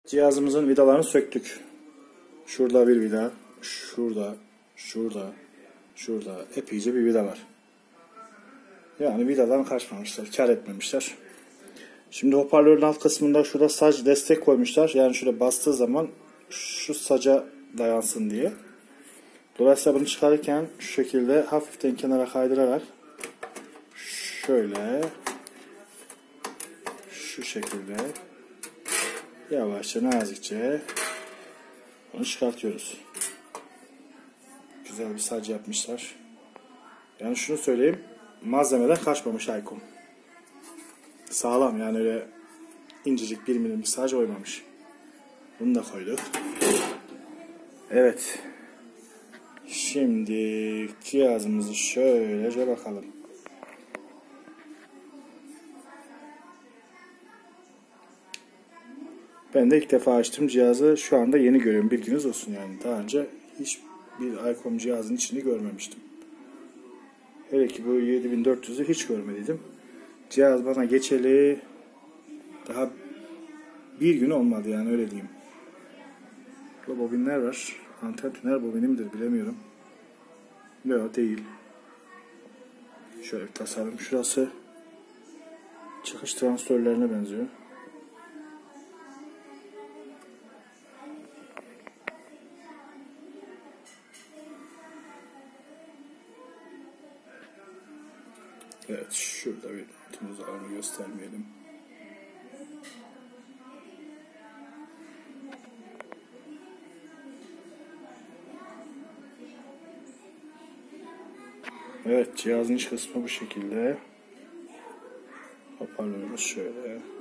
Cihazımızın vidalarını söktük. Şurada bir vida, şurada epeyce bir vida var. Yani vidadan kaçmamışlar, kar etmemişler. Şimdi hoparlörün alt kısmında şurada sac destek koymuşlar. Yani şöyle bastığı zaman şu saca dayansın diye. Dolayısıyla bunu çıkarırken şu şekilde hafiften kenara kaydırarak şöyle şu şekilde yavaşça nazikçe bunu çıkartıyoruz. Güzel bir sac yapmışlar. Yani şunu söyleyeyim, malzemeden kaçmamış Aykom. Sağlam, yani öyle incecik 1 milim bir sac oymamış. Bunu da koyduk. Evet. Şimdi cihazımızı şöylece bakalım. Ben de ilk defa açtım cihazı. Şu anda yeni görüyorum. Bilginiz olsun yani. Daha önce hiç bir Aykom cihazın içini görmemiştim. Hele ki bu 7400'ü hiç görmediydim. Cihaz bana geçeli daha bir gün olmadı, yani öyle diyeyim. Burada bobinler var. Anten tüner bobini midir bilemiyorum. Yok, değil. Şöyle bir tasarım. Şurası çıkış transistörlerine benziyor. Evet, şurada bir notumuzu alanı göstermeyelim. Evet, cihazın iç kısmı bu şekilde. Hoparlörümüz şöyle.